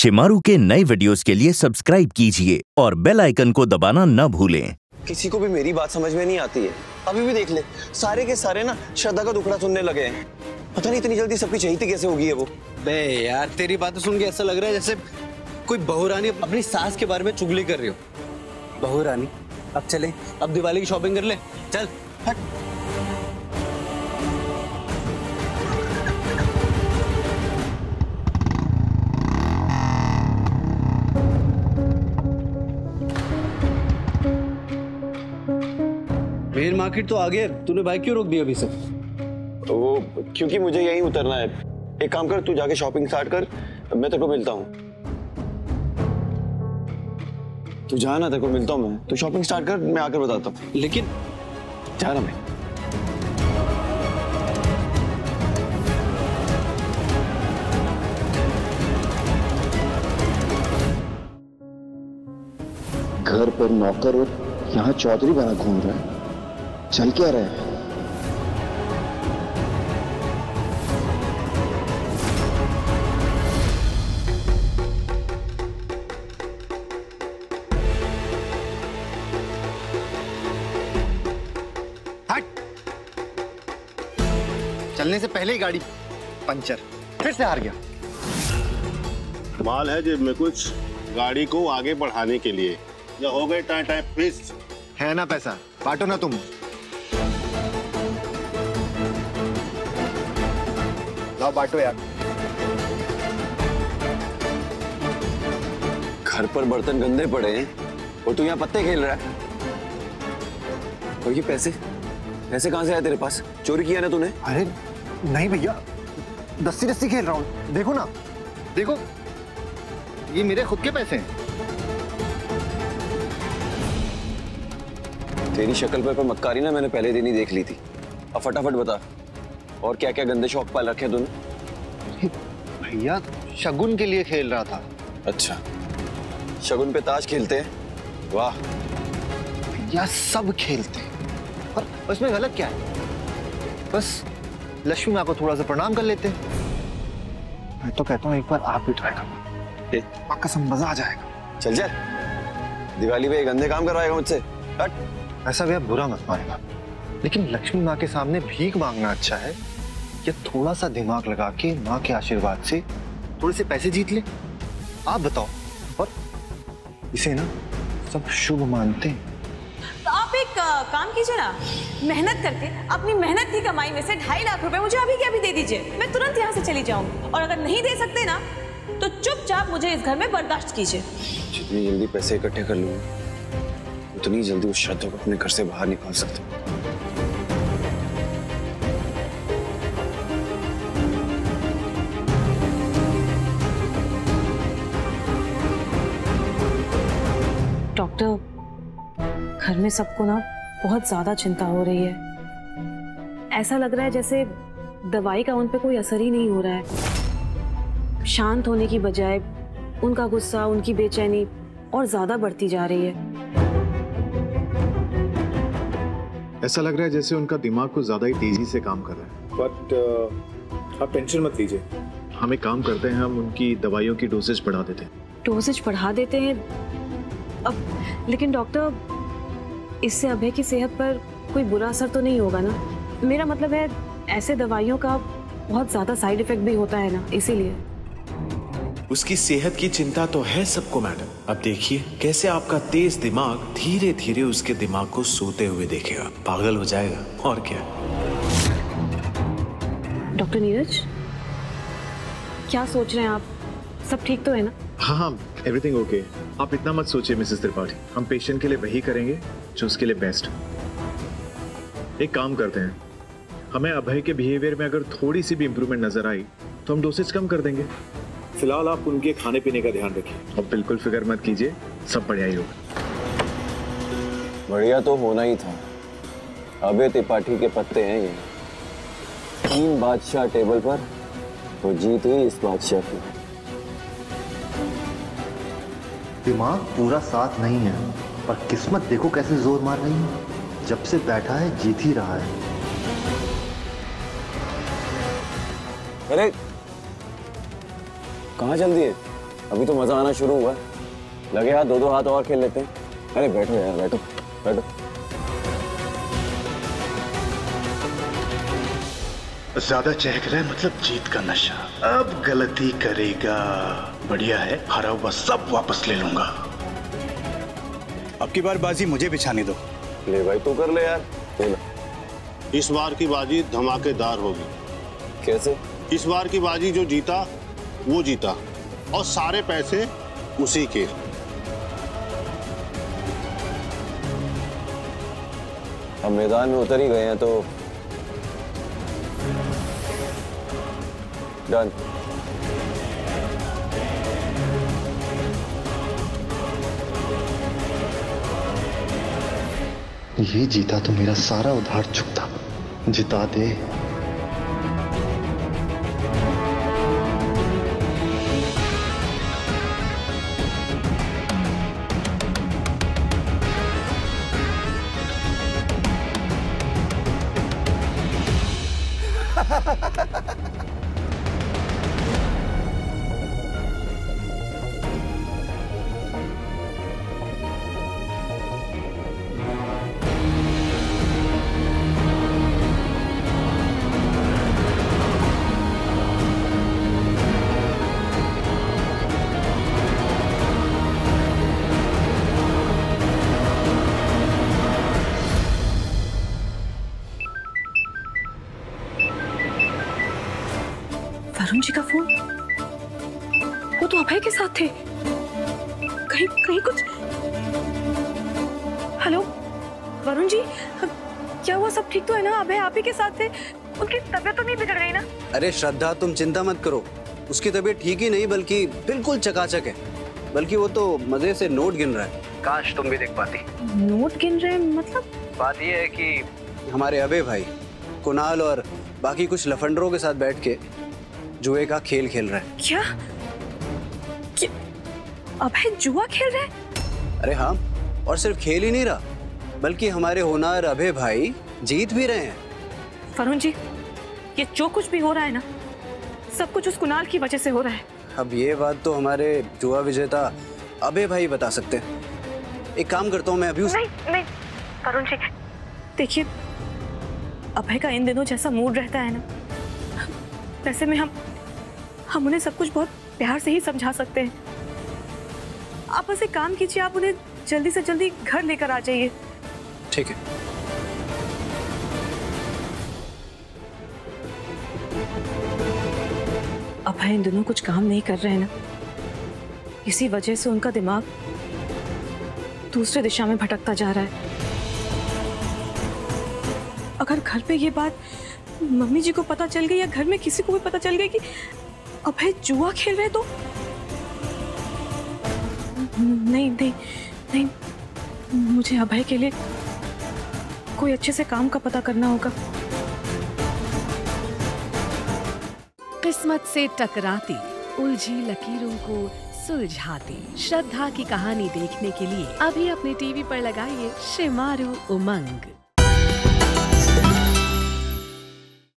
शेमारू के नए वीडियोस के लिए सब्सक्राइब कीजिए और बेल आइकन को दबाना न भूलें। किसी को भी मेरी बात समझ में नहीं आती है। अभी भी देख ले, सारे के सारे ना श्रद्धा का दुखड़ा सुनने लगे हैं। पता नहीं इतनी जल्दी सबकी चहीती कैसे होगी है वो। बे यार, तेरी बातें सुन के ऐसा लग रहा है जैसे कोई बहू रानी अपनी सास के बारे में चुगली कर रही हो। बहू रानी, अब चले, अब दिवाली की शॉपिंग कर ले, चल हट। मेन मार्केट तो आगे है, तूने बाइक क्यों रोक दिया अभी से? वो क्योंकि मुझे यहीं उतरना है। एक काम कर, तू जाके शॉपिंग स्टार्ट कर, मैं तेरे को मिलता हूँ। तू जा ना, तेरे को मिलता हूँ मैं। तू शॉपिंग स्टार्ट कर, मैं आकर बताता हूँ। लेकिन जा ना मैं। घर पर नौकर और यहाँ चौधरी बना घूम रहा है। चल क्या रहा है? हट! चलने से पहले ही गाड़ी पंचर, फिर से हार गया। माल है जेब में कुछ, गाड़ी को आगे बढ़ाने के लिए। या हो गए टाइम फिक्स है ना पैसा, बांटो ना तुम। लाओ बांटो यार। घर पर बर्तन गंदे पड़े हैं और तू यहाँ पत्ते खेल रहा है। और ये पैसे कहाँ से आए तेरे पास? चोरी किया ना तूने? अरे नहीं भैया, दस्ती दस्ती खेल रहा हूँ। देखो ना, देखो, ये मेरे खुद के पैसे हैं। तेरी शक्ल पर मक्कारी ना मैंने पहले दिन ही देख ली थी। अब फटाफट बता, और क्या क्या गंदे शौक पाल रखे तूने? भैया शगुन के लिए खेल रहा था। अच्छा, शगुन पे ताश खेलते हैं? वाह भैया, सब खेलते हैं, पर उसमें गलत क्या है? बस लक्ष्मी माँ को थोड़ा सा प्रणाम कर लेते हैं। मैं तो कहता हूँ एक बार आप भी ट्राई करो, कसम मजा आ जाएगा। चल चल, दिवाली पे गंदे काम करवाएगा मुझसे? हट। ऐसा भैया बुरा मत मानेगा, लेकिन लक्ष्मी माँ के सामने भीख मांगना अच्छा है या थोड़ा सा दिमाग लगा के माँ के आशीर्वाद से थोड़े से पैसे जीत ले? आप बताओ। और इसे ना सब शुभ मानते हैं। तो आप एक काम कीजिए ना, मेहनत करके अपनी मेहनत की कमाई में से 2.5 लाख रुपए मुझे अभी के अभी दे दीजिए। मैं तुरंत यहाँ से चली जाऊंगी, और अगर नहीं दे सकते ना तो चुपचाप मुझे इस घर में बर्दाश्त कीजिए। जितनी जल्दी पैसे इकट्ठे कर लूंगा उतनी जल्दी उस श्रद्धा को अपने घर से बाहर निकाल सकते हैं। डॉक्टर, घर में सबको ना बहुत ज्यादा चिंता हो रही है। ऐसा लग रहा है जैसे दवाई का उन पे कोई असर ही नहीं हो रहा है। शांत होने की बजाय उनका गुस्सा, उनकी बेचैनी और ज्यादा बढ़ती जा रही है। ऐसा लग रहा है जैसे उनका दिमाग कुछ ज्यादा ही तेजी से काम कर रहा है। बट आप टेंशन मत लीजिए, हम एक काम करते हैं, हम उनकी दवाइयों की डोसेज बढ़ा देते हैं। डोसेज बढ़ा देते हैं? अब लेकिन डॉक्टर, इससे अभय की सेहत पर कोई बुरा असर तो नहीं होगा ना? मेरा मतलब है, ऐसे दवाइयों का बहुत ज्यादा साइड इफेक्ट भी होता है ना, इसीलिए। उसकी सेहत की चिंता तो है सबको मैडम। अब देखिए कैसे आपका तेज दिमाग धीरे धीरे उसके दिमाग को सोते हुए देखेगा, पागल हो जाएगा। और क्या? डॉक्टर नीरज, क्या सोच रहे हैं आप? सब ठीक तो है ना? हाँ, एवरीथिंग ओके। आप इतना मत सोचिए मिसेस त्रिपाठी, हम पेशेंट के लिए वही करेंगे जो उसके लिए बेस्ट। एक काम करते हैं, हमें अभय के बिहेवियर में अगर थोड़ी सी भी इंप्रूवमेंट नजर आई तो हम डोसेज कम कर देंगे। फिलहाल आप उनके खाने पीने का ध्यान रखिए और बिल्कुल फिक्र मत कीजिए, सब बढ़िया ही होगा। बढ़िया तो होना ही था। अभय त्रिपाठी के पत्ते हैं ये। 3 बादशाह टेबल पर, तो जीत हुई इस बादशाह की। दिमाग पूरा साथ नहीं है, पर किस्मत देखो कैसे जोर मार रही है। जब से बैठा है जीत ही रहा है। अरे कहाँ चल दिए? अभी तो मजा आना शुरू हुआ है। लगे हाथ दो हाथ और खेल लेते हैं। अरे बैठो यार, बैठो बैठो। ज्यादा चहक रहा है मतलब जीत का नशा। अब गलती करेगा। बढ़िया है, हारा हुआ सब वापस ले लूंगा। अब की बार बाजी मुझे बिछाने दो। ले भाई तू कर ले यार। इस बार की बाजी धमाकेदार होगी। कैसे? इस बार की बाजी जो जीता वो जीता और सारे पैसे उसी के। अब मैदान में उतर ही गए हैं तो डन। ये जीता तो मेरा सारा उधार चुकता। जिता दे। वरुण जी का फोन। वो तो अभय के साथ थे। कहीं कहीं कुछ। हेलो वरुण जी, क्या हुआ? सब ठीक तो है ना? अभय आप ही के साथ थे। उनकी तबीयत तो नहीं बिगड़ गई ना? अरे श्रद्धा, तुम चिंता मत करो। उसकी तबीयत ठीक ही नहीं बल्कि बिल्कुल चकाचक है। बल्कि वो तो मजे से नोट गिन रहा है। काश तुम भी देख पाती। नोट गिन रहे हैं मतलब? बात ये है कि हमारे अभय भाई कुणाल और बाकी कुछ लफंडरों के साथ बैठ के जुए का खेल खेल रहा है। क्या अभय जुआ खेल रहा है? अरे हाँ, और सिर्फ खेल ही नहीं रहा बल्कि हमारे होनहार अभय भाई जीत भी रहे हैं। वरुण जी, ये जो कुछ भी हो रहा है ना, सब कुछ उस कुणाल की वजह से हो रहा है। अब ये बात तो हमारे जुआ विजेता अभय भाई बता सकते हैं। एक काम करता हूँ मैं अभी नहीं वरुण जी, देखिए अभय का इन दिनों जैसा मूड रहता है ना, वैसे में हम उन्हें सब कुछ बहुत प्यार से ही समझा सकते हैं। आप बस एक काम कीजिए, आप उन्हें जल्दी से जल्दी घर लेकर आ जाइए। ठीक है। अभय इन दिनों कुछ काम नहीं कर रहे हैं ना, इसी वजह से उनका दिमाग दूसरे दिशा में भटकता जा रहा है। अगर घर पे ये बात मम्मी जी को पता चल गई या घर में किसी को भी पता चल गई कि अभय जुआ खेल रहे तो नहीं, मुझे अभय के लिए कोई अच्छे से काम का पता करना होगा। किस्मत से टकराती उलझी लकीरों को सुलझाती श्रद्धा की कहानी देखने के लिए अभी अपने टीवी पर लगाइए शेमारू उमंग।